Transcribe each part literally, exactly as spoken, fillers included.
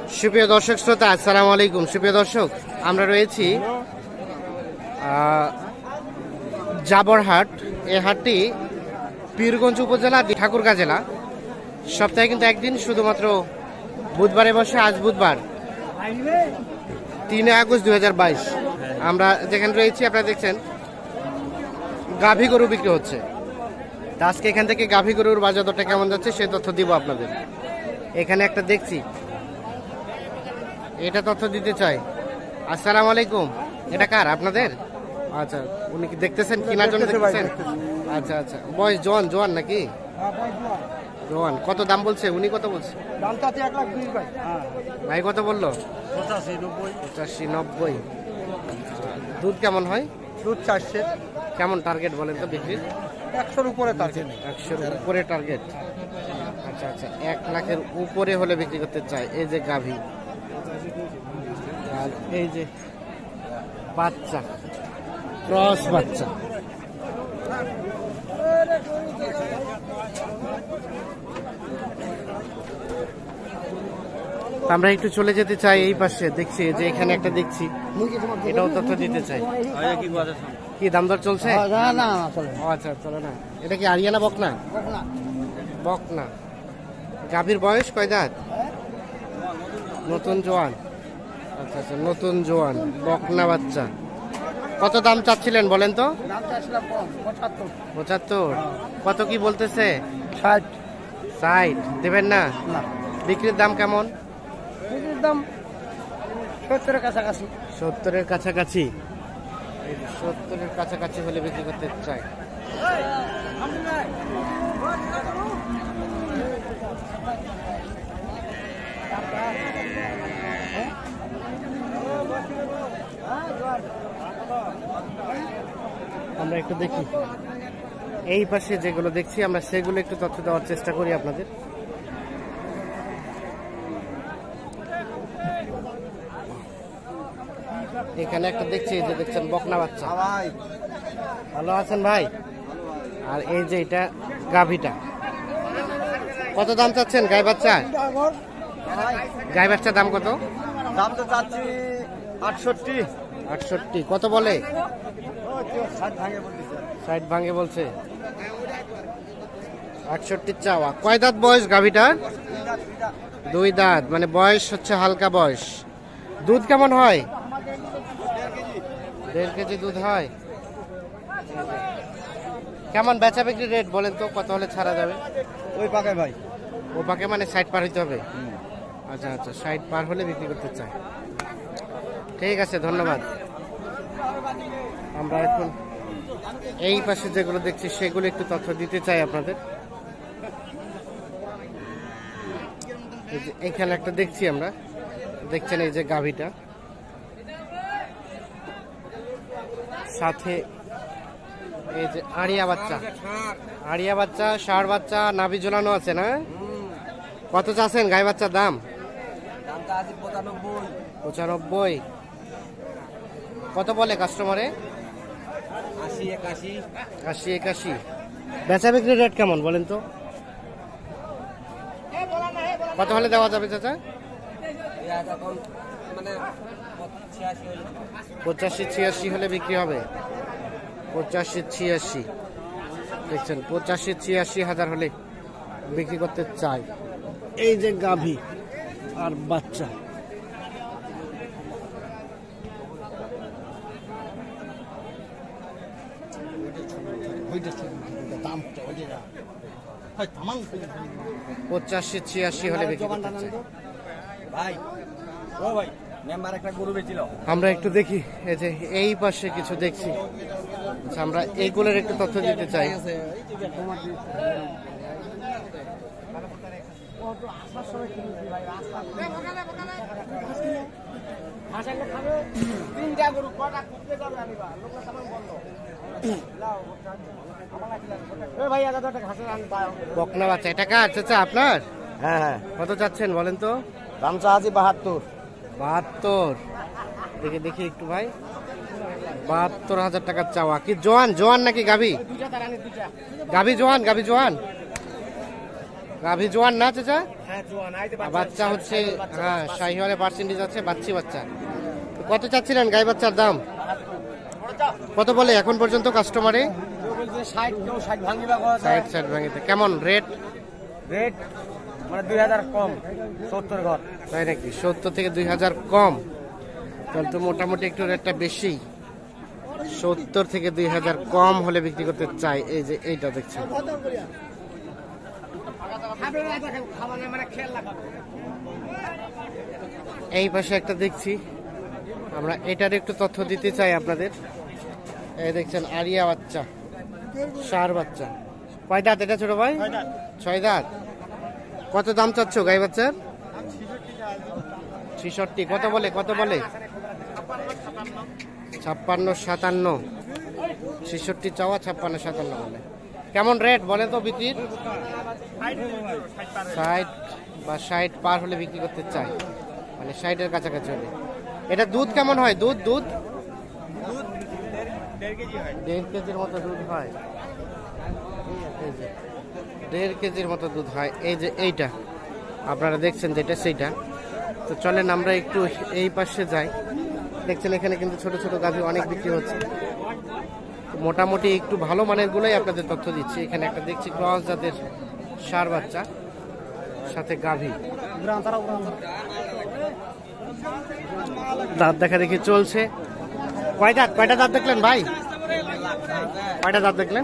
সুপ্রিয় দর্শক শ্রোতা, আসসালামু আলাইকুম। সুপ্রিয় দর্শক, আমরা রয়েছি জাবরহাট। এই হাটটি পীরগঞ্জ উপজেলা, ঠাকুরগাঁ জেলা। সপ্তাহে কিন্তু একদিন, শুধুমাত্র বুধবারে বসে। আজ বুধবার তিন আগস্ট দুই হাজার বাইশ। আমরা যেখানে রয়েছি, আপনারা দেখছেন গাভী গরু বিক্রি হচ্ছে। আজকে এখান থেকে গাভী গরুর বাজার দরটা কেমন যাচ্ছে সেই তথ্য দিব আপনাদের। এখানে একটা দেখছি, এটা তথ্য দিতে চাই। আসসালামু আলাইকুম। এটা কার? আপনাদের? আচ্ছা, উনি কি দেখতেছেন, কেনার জন্য দেখতেছেন? আচ্ছা আচ্ছা, বয়স জোয়ান জোয়ান নাকি? জোয়ান। কত দাম বলছে উনি? কত বলছে? ভাই কত বললো? পঁচাশি নব্বই। দুধ কেমন হয়? দুধ চারশে। কেমন টার্গেট বলেন তো বিক্রির? একশোর উপরে টার্গেট। একশোর উপরে টার্গেট। আচ্ছা আচ্ছা, এক লাখের উপরে হলে বিক্রি করতে চাই। এই যে গাভী, আর এই যে বাচ্চা, ক্রস বাচ্চা। আমরা একটু চলে যেতে চাই এই পাশে। দেখছি যে এখানে একটা দেখছি, এটাও তথ্য দিতে চাই। কি দাম দর চলছে? আচ্ছা, চলে না। এটা কি আরিয়ানা বকনা? বকনা। গাভীর বয়স কয় দাঁত? নতুন জোয়ান। আচ্ছা আচ্ছা, নতুন জোয়ান বকনা বাচ্চা। কত দাম চাচ্ছিলেন বলেন তো? পঁচাত্তর। কত কি বলতেছে? ষাট। ষাট দেবেন না? বিক্রির দাম কেমন? বিক্রির দাম সত্তরের কাছাকাছি। সত্তরের কাছাকাছি। সত্তরের কাছাকাছি হলে বিক্রি করতে চাই। আমরা একটু দেখি এই পাশে যেগুলো দেখছি, আমরা সেগুলো একটু তথ্য দেওয়ার চেষ্টা করি আপনাদের। এখানে একটা দেখছি, যে দেখছেন বকনা বাচ্চা। ভালো আছেন ভাই? আর এই যে এটা গাভীটা, কত দাম চাচ্ছেন গাই বাচ্চা? গাই বাচ্চা দাম কত? দাম তো চাচ্ছি আটষট্টি। আটষট্টি। কত বলে? ষাট ভাঙে বলছে। আটষট্টি চাওয়া। কয় দাঁত বয়স গাভীটার? দুই দাঁত, মানে বয়স হচ্ছে হালকা বয়স। দুধ কেমন হয়? দেড় কেজি দুধ হয়। কেমন বেচা বিক্রি রেট বলেন তো? কত হলে ছাড়া যাবে? ওই পাকে ভাই, ও পাকে মানে ষাট পার হইতে হবে। আচ্ছা আচ্ছা, ষাট পার হলে বিক্রি করতে চাই। ঠিক আছে, ধন্যবাদ। আমরা এখন এই পাশে যেগুলো দেখছি সেগুলো একটু তথ্য দিতে চাই আপনাদের। এখানে একটা দেখছি আমরা, দেখছেন এই যে গাভীটা, সাথে এই যে আড়িয়া বাচ্চা। আড়িয়া বাচ্চা, ষাঁড় বাচ্চা, নাভি ঝোলানো আছে না? কত চাচ্ছেন গাই বাচ্চার দাম? পঁচানব্বই। কত বলে কাস্টমারে? আশি একাশি। আশি একাশি। বেচা বিক্রি রেট কেমন বলেন তো? কত হলে দেওয়া যাবে চাচা? পঁচাশি ছিয়াশি হলে বিক্রি হবে। পঁচাশি ছিয়াশি, দেখছেন, পঁচাশি ছিয়াশি হাজার হলে বিক্রি করতে চাই। এই যে গাভী আর বাচ্চা। পঁচাশি ছিয়াশি হলে বিক্রি করতে চাই। ভাই ও ভাই, মেম্বার একটা গরু বেচিল। আমরা একটু দেখি, এই যে এই পাশে কিছু দেখছি। আচ্ছা, আমরা এইগুলোর একটু তথ্য দিতে চাই। বকনা বাচ্চা, এটা কার চাচা? আপনার? হ্যাঁ হ্যাঁ। কত চাচ্ছেন বলেন তো? দাম চাচ্ছি বাহাত্তর। বাহাত্তর। দেখে দেখি একটু ভাই, বাহাত্তর হাজার টাকার চাওয়া। কি জোয়ান? জোয়ান নাকি গাভী? গাভী জোয়ান? গাভী জোয়ান? গাভী জোয়ান না চাচা? হ্যাঁ জোয়ান। বাচ্চা হচ্ছে হ্যাঁ শাহিওয়ালের পার্সেন্টেজ আছে, বাচ্চি বাচ্চা। কত চাচ্ছিলেন গাই বাচ্চার দাম? কত বলে এখন পর্যন্ত কাস্টমারে? ষাট কেউ ষাট ভাঙি বা কথা ষাট ষাট ভাঙিতে। কেমন রেট? রেট মানে দুই হাজার কম, সত্তর ঘর। তাই নাকি? সত্তর থেকে দুই হাজার কম, তাহলে তো মোটামুটি একটু রেটটা বেশি। সত্তর থেকে দুই হাজার কম হলে বিক্রি করতে চাই। এই যে এইটা দেখছেন, এই পাশে একটা দেখছি আমরা, এটার একটু তথ্য দিতে চাই আপনাদের। এই দেখছেন আরিয়া বাচ্চা, সার বাচ্চা। কয় দাঁত এটা ছোট ভাই? ছয় দাঁত। কত দাম চাচ্ছ গাই বাচ্চার? ছিষট্টি। কত বলে? কত বলে? ছাপ্পান্ন সাতান্ন। ছেষট্টি চাওয়া, ছাপ্পান্ন সাতান্ন বলে। কেমন রেট বলে তো বিক্রির? ষাট বা ষাট পার হলে বিক্রি করতে চাই, মানে ষাটের কাছাকাছি হলে। এটা দুধ কেমন হয়? দুধ দুধ দেড় কেজির মতো দুধ হয়। এই যে দেড় কেজির মতো দুধ হয়। এই যে এইটা আপনারা দেখছেন যেটা, সেইটা। তো চলেন আমরা একটু এই পাশে যাই। দেখছেন এখানে কিন্তু ছোট ছোট গাভী অনেক বিক্রি হচ্ছে। মোটামুটি একটু ভালো মানের গুলোই আপনাদের তথ্য দিচ্ছি। এখানে একটা দেখছি ক্রস জাতের ষাঁড় বাচ্চা, সাথে গাভী। দাঁত দেখা দেখি চলছে। কয় দাঁত? কয়টা দাঁত দেখলেন ভাই? কয়টা দাঁত দেখলেন?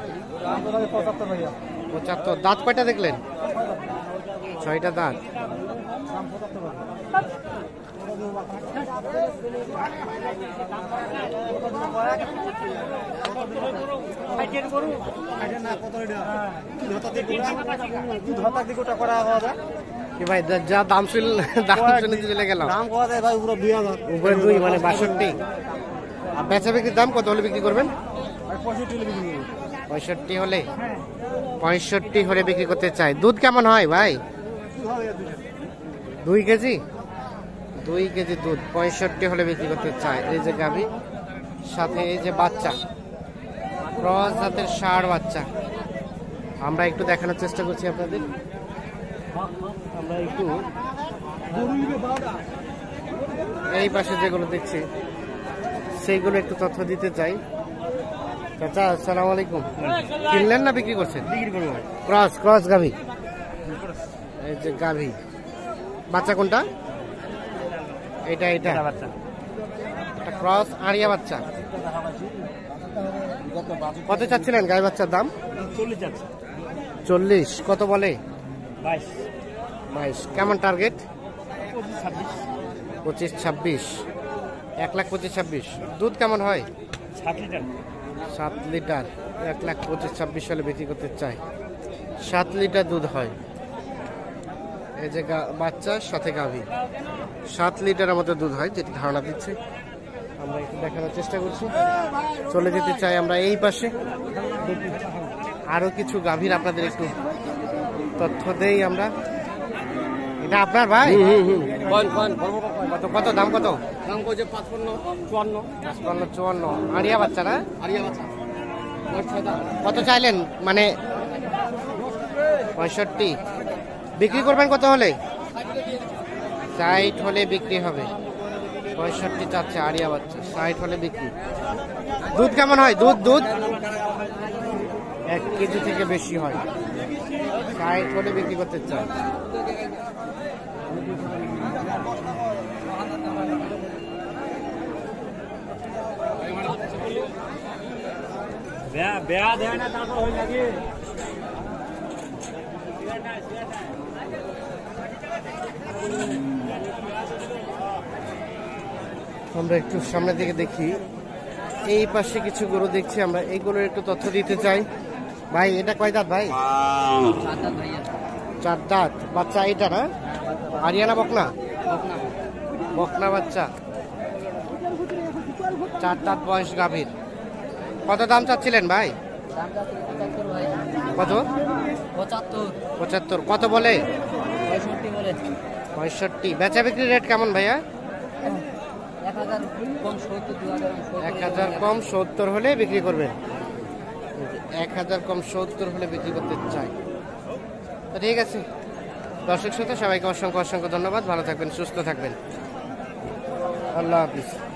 পঁচাত্তর। দাঁত কয়টা দেখলেন? ছয়টা দাঁত। কি ভাই যা দাম শুন, দাম শুনে চলে গেল। উপরে দুই মানে বাষট্টি। আর বেচা বিক্রির দাম কত হলে বিক্রি করবেন? পঁয়ষট্টি হলে। পঁয়ষট্টি হলে বিক্রি করতে চাই। দুধ কেমন হয় ভাই? দুই কেজি। দুই কেজি দুধ। পঁয়ষট্টি হলে বিক্রি করতে চাই। এই যে গাভী, সাথে এই যে বাচ্চা, ক্রস জাতের ষাঁড় বাচ্চা। আমরা একটু দেখানোর চেষ্টা করছি আপনাদের। আমরা একটু এই পাশে যেগুলো দেখছি সেইগুলো একটু তথ্য দিতে চাই। চাচা আসসালামু আলাইকুম। কিনলেন না বিক্রি করছেন? বিক্রি করবো। ক্রস ক্রস গাভী। এই যে গাভী, বাচ্চা কোনটা? এটা এটা বাচ্চা, এটা ক্রস আরিয়া বাচ্চা। কত চাচ্ছিলেন গাই বাচ্চার দাম? চল্লিশ। চল্লিশ। কত বলে? বাইশ। বাইশ। কেমন টার্গেট? পঁচিশ ছাব্বিশ। পঁচিশ ছাব্বিশ। এক লাখ পঁচিশ ছাব্বিশ। দুধ কেমন হয়? সাত লিটার। সাত লিটার। এক লাখ পঁচিশ ছাব্বিশ সালে বিক্রি করতে চাই। সাত লিটার দুধ হয়। এই যে বাচ্চার সাথে গাভী, সাত লিটারের মতো দুধ হয়, যেটি ধারণা দিচ্ছে। আমরা একটু দেখানোর চেষ্টা করছি। চলে যেতে চাই আমরা এই পাশে। আরো কিছু গাভীর আপনাদের একটু তথ্য দেই আমরা। এটা আপনার ভাই? কত কত দাম? কত দাম করছে? পাঁচপান্ন চুয়ান্ন। পাঁচপান্ন চুয়ান্ন। আরিয়া বাচ্চা না? আরিয়া বাচ্চা। কত চাইলেন? মানে পঁয়ষট্টি। বিক্রি করবেন কত হলে? ষাট হলে বিক্রি হবে। পঁয়ষট্টি চাচ্ছে আরিয়া বাচ্চা, ষাট হলে বিক্রি। দুধ কেমন হয়? দুধ দুধ এক কেজি থেকে বেশি হয়। ষাট হলে বিক্রি করতে চাই। আমরা একটু সামনের দিকে দেখি। এই পাশে কিছু গরু দেখছি আমরা, এইগুলোর একটু তথ্য দিতে চাই। ভাই এটা কয় দাঁত ভাই? চার দাঁত। বাচ্চা এটা না? আরিয়ানা বকনা? বকনা বাচ্চা, চার দাঁত বয়স গাভীর। কত দাম চাচ্ছিলেন ভাই? কত? পঁচাত্তর। পঁচাত্তর। কত বলে? পঁয়ষট্টি বলে। পঁয়ষট্টি। বেচা বিক্রি রেট কেমন ভাইয়া? এক হাজার কম সত্তর। দু হাজার এক হাজার কম সত্তর হলে বিক্রি করবেন। এক হাজার কম সত্তর হলে বিক্রি করতে চাই। তো ঠিক আছে দর্শক শ্রোতা সবাইকে অসংখ্য অসংখ্য ধন্যবাদ। ভালো থাকবেন, সুস্থ থাকবেন। আল্লাহ হাফিজ।